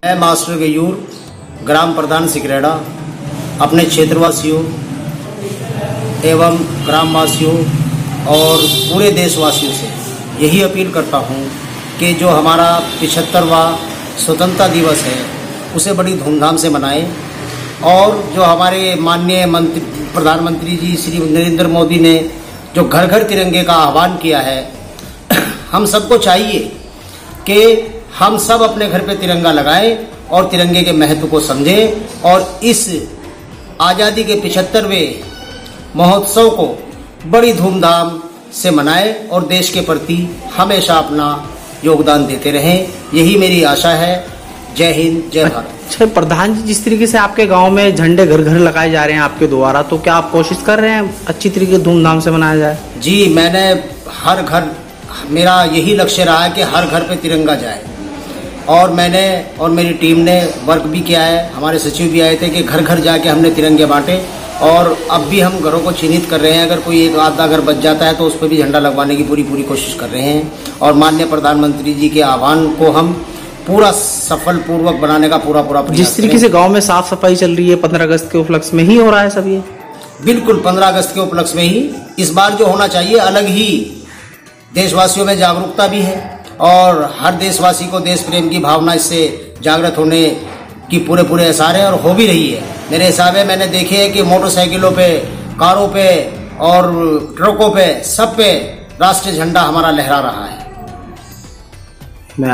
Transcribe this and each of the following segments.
मैं मास्टर गयूर, ग्राम प्रधान सिकरेड़ा, अपने क्षेत्रवासियों एवं ग्रामवासियों और पूरे देशवासियों से यही अपील करता हूं कि जो हमारा 75वां स्वतंत्रता दिवस है उसे बड़ी धूमधाम से मनाएं और जो हमारे माननीय प्रधानमंत्री जी श्री नरेंद्र मोदी ने जो घर घर तिरंगे का आह्वान किया है, हम सबको चाहिए कि हम सब अपने घर पे तिरंगा लगाएं और तिरंगे के महत्व को समझें और इस आज़ादी के 75वें महोत्सव को बड़ी धूमधाम से मनाएं और देश के प्रति हमेशा अपना योगदान देते रहें। यही मेरी आशा है। जय हिंद, जय भारत। अच्छा प्रधान जी, जिस तरीके से आपके गांव में झंडे घर घर लगाए जा रहे हैं आपके द्वारा, तो क्या आप कोशिश कर रहे हैं अच्छी तरीके धूमधाम से मनाया जाए? जी, मैंने हर घर, मेरा यही लक्ष्य रहा है कि हर घर पे तिरंगा जाए और मैंने और मेरी टीम ने वर्क भी किया है। हमारे सचिव भी आए थे कि घर घर जाके हमने तिरंगे बांटे और अब भी हम घरों को चिन्हित कर रहे हैं। अगर कोई एक आधा घर बच जाता है तो उस पर भी झंडा लगवाने की पूरी कोशिश कर रहे हैं और माननीय प्रधानमंत्री जी के आह्वान को हम पूरा सफल पूर्वक बनाने का पूरा प्रयास। जिस तरीके से गांव में साफ सफाई चल रही है, 15 अगस्त के उपलक्ष्य में ही हो रहा है सब ये? बिल्कुल, 15 अगस्त के उपलक्ष्य में ही इस बार जो होना चाहिए, अलग ही देशवासियों में जागरूकता भी है और हर देशवासी को देश प्रेम की भावना इससे जागृत होने की पूरे आसार है और हो भी रही है। मेरे हिसाब में मैंने देखे है कि मोटरसाइकिलों पे, कारों पे और ट्रकों पे, सब पे राष्ट्रीय झंडा हमारा लहरा रहा है। मैं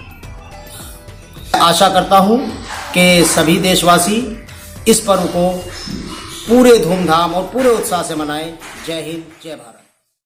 आशा करता हूं कि सभी देशवासी इस पर्व को पूरे धूमधाम और पूरे उत्साह से मनाएं। जय हिंद, जय भारत।